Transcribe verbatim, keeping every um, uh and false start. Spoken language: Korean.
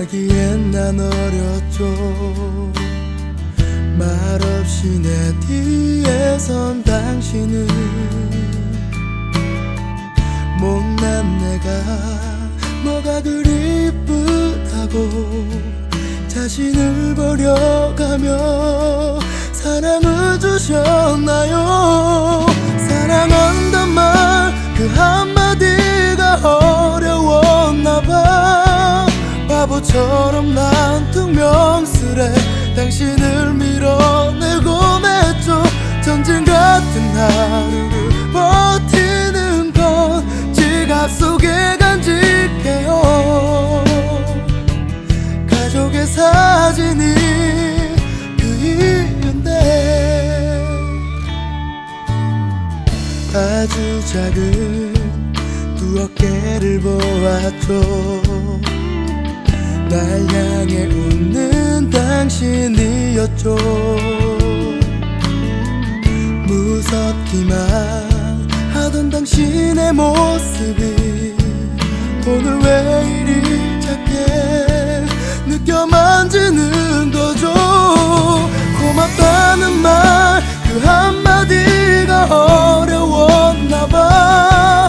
거기엔 난 어렸죠. 말없이 내 뒤에 선 당신은 못난 내가 뭐가 그리 이쁘다고 자신을 버려가며 사랑을 주셨나요? 사랑한단 말 그 한마디가 어려웠나봐. 바보처럼 난 퉁명스레 당신을 밀어내곤 했죠. 전쟁 같은 하루를 버티는 건 지갑 속에 간직해요. 가족의 사진이 그 이유인데 아주 작은 두 어깨를 보았죠. 날 향해 웃는 당신이었죠. 무섭기만 하던 당신의 모습이 오늘 왜 이리 작게 느껴 만지는 거죠. 고맙다는 말 그 한마디가 어려웠나봐.